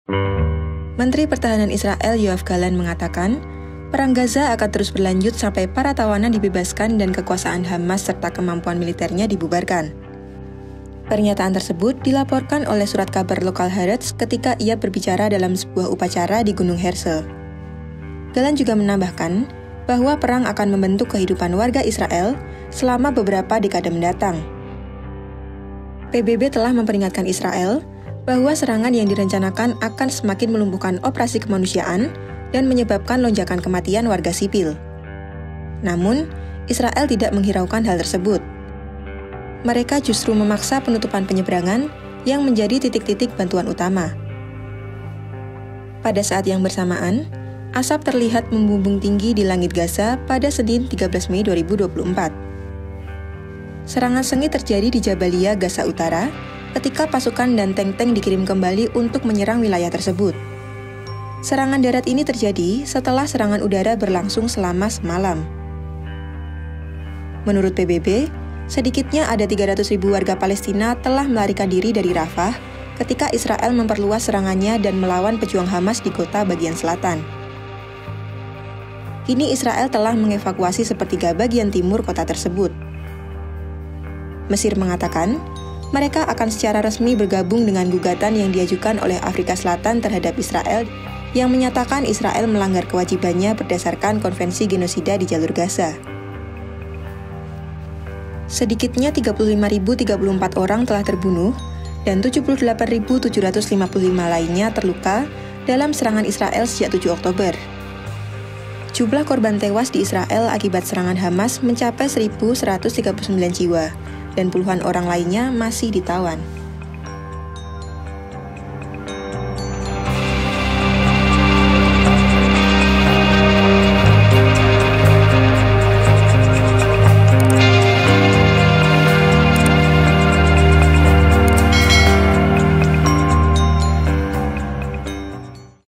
Menteri Pertahanan Israel Yoav Gallant mengatakan, perang Gaza akan terus berlanjut sampai para tawanan dibebaskan dan kekuasaan Hamas serta kemampuan militernya dibubarkan. Pernyataan tersebut dilaporkan oleh surat kabar lokal Haaretz ketika ia berbicara dalam sebuah upacara di Gunung Herzl. Gallant juga menambahkan bahwa perang akan membentuk kehidupan warga Israel selama beberapa dekade mendatang. PBB telah memperingatkan Israel bahwa serangan yang direncanakan akan semakin melumpuhkan operasi kemanusiaan dan menyebabkan lonjakan kematian warga sipil. Namun, Israel tidak menghiraukan hal tersebut. Mereka justru memaksa penutupan penyeberangan yang menjadi titik-titik bantuan utama. Pada saat yang bersamaan, asap terlihat membumbung tinggi di langit Gaza pada Senin 13 Mei 2024. Serangan sengit terjadi di Jabalia, Gaza Utara, ketika pasukan dan tank-tank dikirim kembali untuk menyerang wilayah tersebut. Serangan darat ini terjadi setelah serangan udara berlangsung selama semalam. Menurut PBB, sedikitnya ada 300.000 warga Palestina telah melarikan diri dari Rafah ketika Israel memperluas serangannya dan melawan pejuang Hamas di kota bagian selatan. Kini Israel telah mengevakuasi sepertiga bagian timur kota tersebut. Mesir mengatakan, mereka akan secara resmi bergabung dengan gugatan yang diajukan oleh Afrika Selatan terhadap Israel yang menyatakan Israel melanggar kewajibannya berdasarkan konvensi genosida di jalur Gaza. Sedikitnya 35.034 orang telah terbunuh dan 78.755 lainnya terluka dalam serangan Israel sejak 7 Oktober. Jumlah korban tewas di Israel akibat serangan Hamas mencapai 1.139 jiwa, dan puluhan orang lainnya masih ditawan.